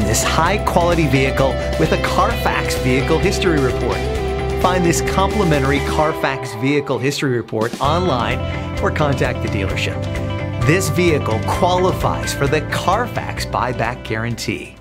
this high-quality vehicle with a Carfax Vehicle History Report. Find this complimentary Carfax Vehicle History Report online or contact the dealership. This vehicle qualifies for the Carfax Buyback Guarantee.